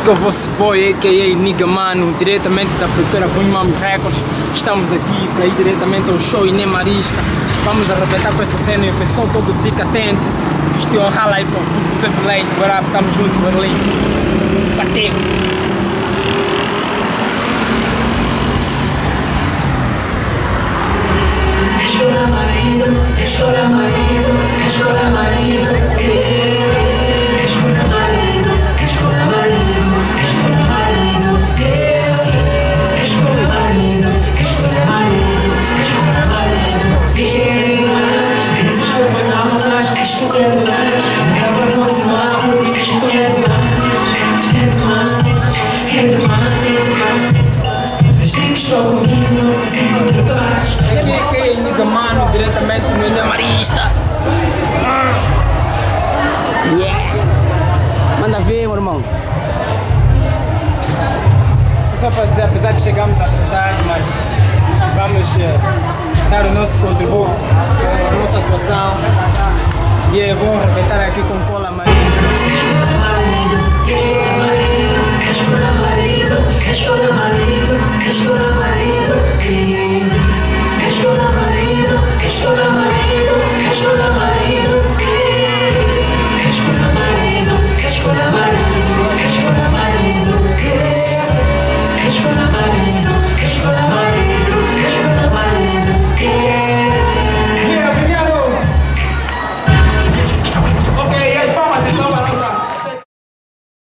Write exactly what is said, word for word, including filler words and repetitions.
que é o vosso boy, a k a. Niga Mano, diretamente da produtora Bunimam Records. Estamos aqui para ir diretamente ao show Inemarista. Vamos arrebentar com essa cena e o pessoal todo fica atento. Isto é um rala aí para o Pepe Leite. Agora estamos juntos, Berlim. Bateu! Escola marido, escola marido, escola marido, yeah. Escola marido, escola marido, escola marido, yeah. Escola marido, escola marido, escola marido, yeah. Dizes que eu não mais, que isto é demais. Acaba de continuar, porque isto é demais. É demais, é demais, é demais. Os dias estou comigo, não consigo ter paz. Aqui é Niga Mano, diretamente no Inemarista. Yeah! Manda ver, meu irmão. Só para dizer, apesar de chegarmos atrasados, mas vamos uh, dar o nosso contributo com a nossa atuação. E yeah, vamos arrebentar aqui com cola marinha. Escola marido, escola marido, escola marido, escola marido, escola